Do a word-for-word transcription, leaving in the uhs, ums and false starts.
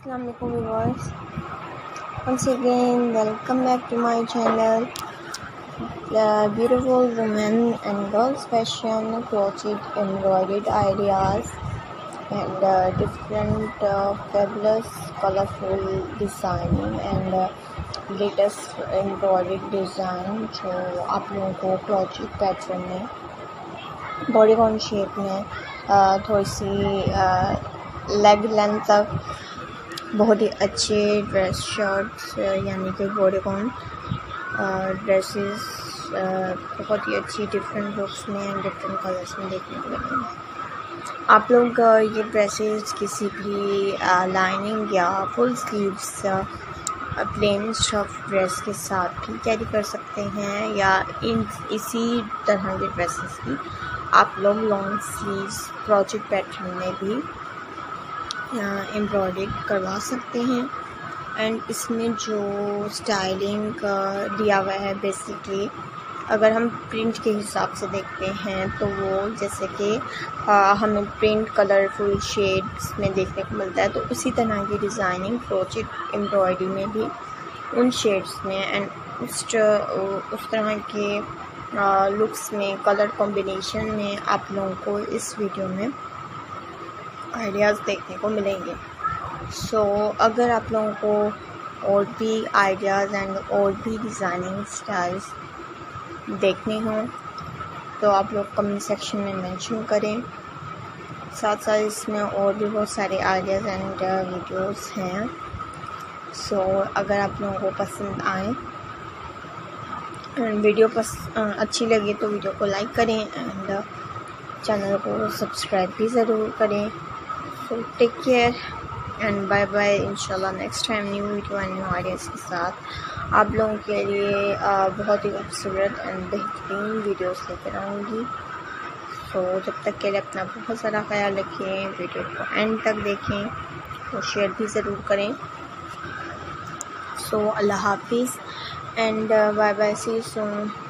Assalamualaikum viewers. Once again, welcome back to my channel. The beautiful women and girls fashion, crochet, embroidered ideas, and uh, different uh, fabulous, colorful designing and uh, latest embroidered design जो आप लोगों को crochet pattern में bodycon shape में uh, थोड़ी सी leg length तक बहुत ही अच्छे ड्रेस शर्ट्स यानी कि बॉडीकॉन ड्रेसेस बहुत ही अच्छी डिफरेंट लुक्स में एंड डिफरेंट कलर्स में देखने को मिलेंगे। आप लोग ये ड्रेसेस किसी भी लाइनिंग या full sleeves plain stuff dress के साथ भी कैरी कर सकते हैं या इन इसी तरह के ड्रेसेस की आप लोग लॉन्ग स्लीव्स प्रोजेक्ट पैटर्न में भी एम्ब्रॉयडरी करवा सकते हैं। एंड इसमें जो स्टाइलिंग दिया हुआ है बेसिकली अगर हम प्रिंट के हिसाब से देखते हैं तो वो जैसे कि हमें प्रिंट कलरफुल शेड्स में देखने को मिलता है, तो उसी तरह की डिज़ाइनिंग क्रोचेट एम्ब्रॉयडरी में भी उन शेड्स में एंड उस उस तरह के लुक्स में कलर कॉम्बिनेशन में आप लोगों को इस वीडियो में आइडियाज़ देखने को मिलेंगे। सो so, अगर आप लोगों को और भी आइडियाज़ एंड और भी डिज़ाइनिंग स्टाइल्स देखने हों तो आप लोग कमेंट सेक्शन में मेंशन करें। साथ साथ इसमें और भी बहुत सारे आइडियाज़ एंड वीडियोस हैं। सो so, अगर आप लोगों को पसंद आए वीडियो पस अच्छी लगे तो वीडियो को लाइक करें एंड चैनल को सब्सक्राइब भी ज़रूर करें। So take care and bye bye. इंशाल्लाह next time new video and new ideas के साथ आप लोगों के लिए आ, बहुत ही खूबसूरत एंड बेहतरीन वीडियोस लेकर आऊँगी। सो जब तक के लिए अपना बहुत सारा ख्याल रखें, वीडियो को एंड तक देखें तो शेयर भी ज़रूर करें। सो अल्लाह हाफिज़ and bye bye, see you soon.